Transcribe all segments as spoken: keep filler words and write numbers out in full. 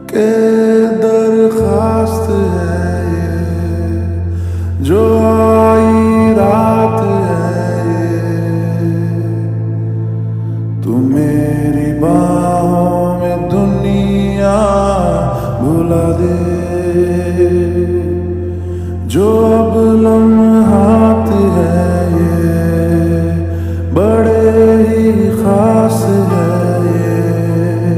के दरखास्त है ये जो आई रात है ये, तू मेरी बाहों में दुनिया भुला दे। जो अब लम्हात है ये बड़े ही खास है ये,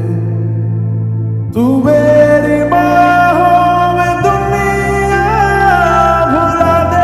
तू मेरी बाहों में दुनिया भुला दे।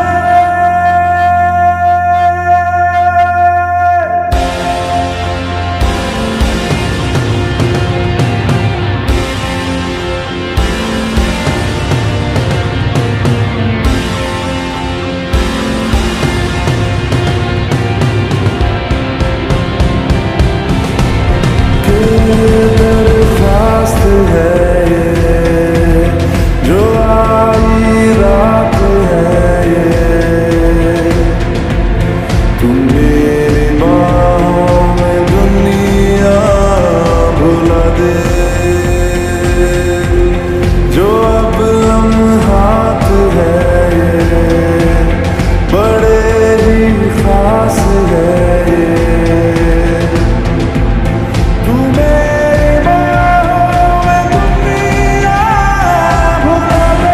दरखास्त है ये जो आई रात है ये, तुम मेरी बाहों में दुनिया भुला दे। जो अब लम्हात है ये बड़े ही खास है ये, तू मेरी बाहों में दुनिया भुला दे।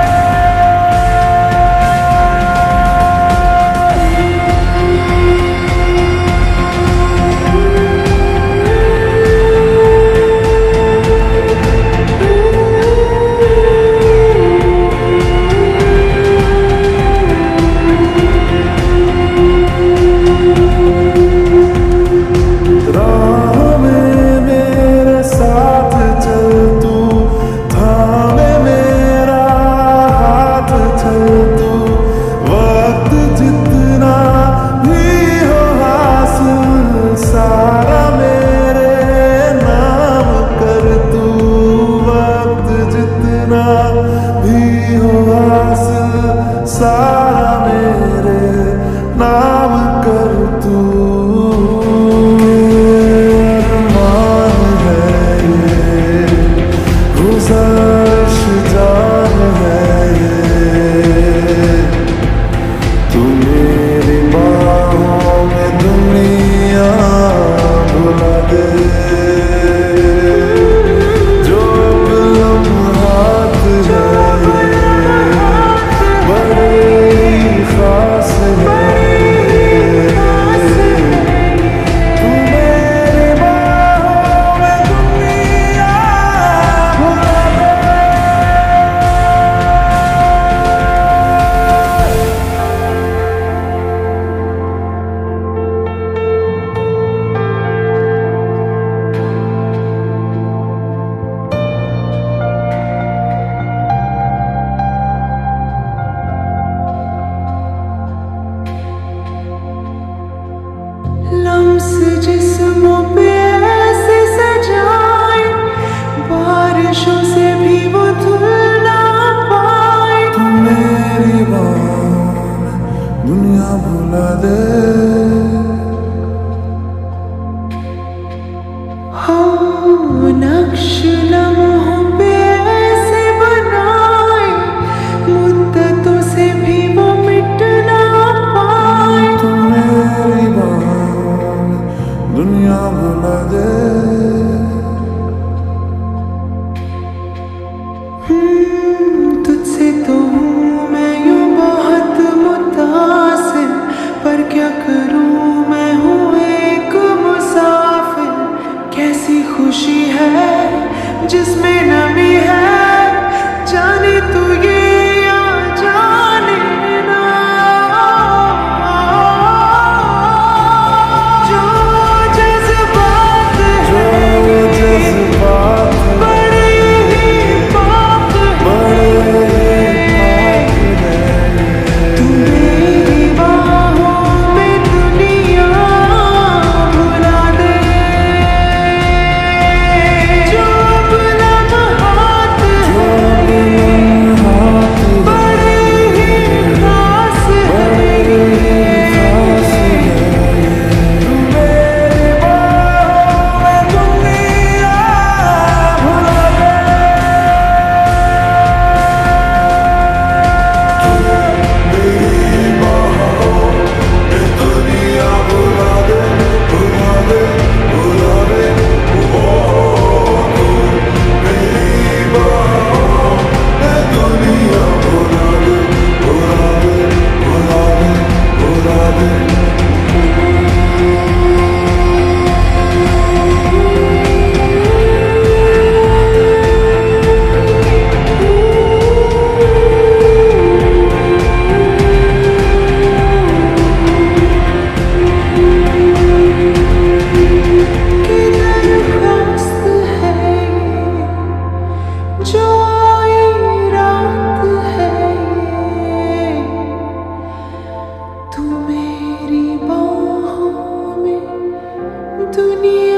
राह में मेरे साथ चल तू, थामे मेरा हाथ चल तू, वक्त जितना भी हो हासिल सारा मेरे नाम कर तू, वक्त जितना भी हो हासिल सारा मेरे नाम कर तू। गुज़ारिश जान है ये, तू मेरी बाहों में दुनिया भुला दे। जो अब लम्हात है ये बड़े ही खास है ये, तू मेरी बाहों में दुनिया भुला दे। लम्स जिस्मों पे ऐसे सजाए, बारिशों से भी वो धुल ना पाए। तू मेरी बाहों में दुनिया भुला दे। हो नक्श लम्हों पे ऐसे बनाए, मुद्दतों से भी वो मिट ना पाए। तू मेरी बाहों में दुनिया भुला दे। हम्म, तुझसे तो हूँ मैं यूं बहुत मुतासिर, पर क्या करूँ मैं हूँ एक मुसाफिर। कैसी खुशी है जिसमें नमी है, जाने तू ये या जाने ना। जो जज्बात जो है जज्बात बड़े ही पाक बड़े है, तू मेरी बाहों में दुनिया भुला दे। जो अब लम्हा दुनिया